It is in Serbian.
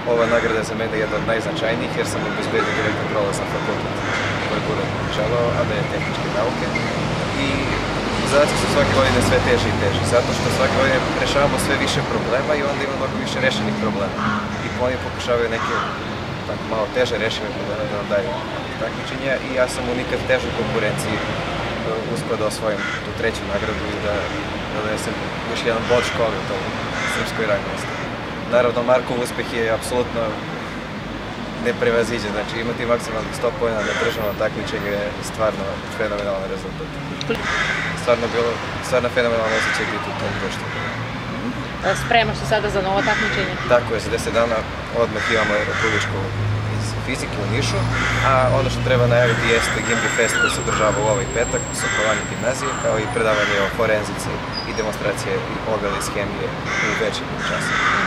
ova nagrada je za mene jedna od najznačajnijih jer sam obezbedio direktan prolaz na fakultet koji budem želeo, a da je tehničke nauke. I zadaci su svake godine sve teže i teže, zato što svake godine rešavamo sve više problema i onda imamo mnogo više rešenih problema. I oni pokušavaju neke tako malo teže rešive probleme da nam daju takmičenja i ja sam u nikad težoj konkurenciji uspio da osvojim tu treću nagradu i da donesem još jedan bod školi u tom srpskoj rang listi. Naravno, Markov uspeh je apsolutno neprevaziđen, znači imati maksimalnih 100 poena na državnom takmičenju je stvarno fenomenalan rezultat. Stvarno fenomenalan osjećaj biti u tom društvu. Spremaš se sada za novo takmičenje? Tako je, za 10 dana odmah imamo republičku iz fizike u Nišu, a ono što treba najaviti jeste Gimbi Fest koji se održava u ovaj petak u Sokolanje gimnazije, kao i predavanje o forenzici i demonstracije i ogledne iz hemije u večernjim časima.